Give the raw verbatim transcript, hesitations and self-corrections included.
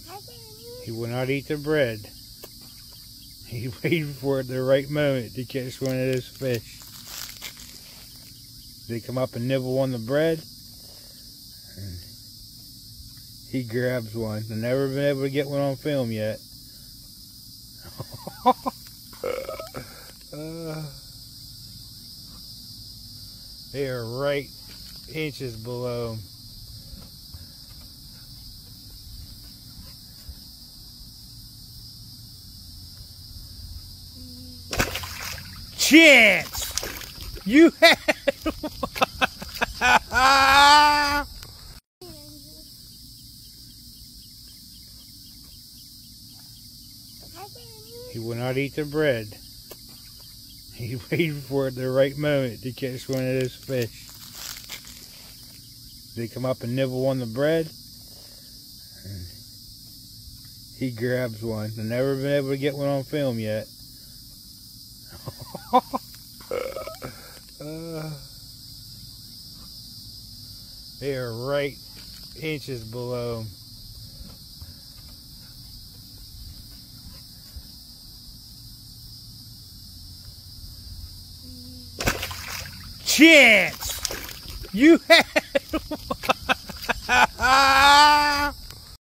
He will not eat the bread. He waited for the right moment to catch one of those fish. They come up and nibble on the bread. And he grabs one. I've never been able to get one on film yet. uh, they are right inches below him. Chance! You had one! He will not eat the bread. He waited for the right moment to catch one of those fish. They come up and nibble on the bread. And he grabs one. I've never been able to get one on film yet. uh, they are right inches below him. Chance! You had one!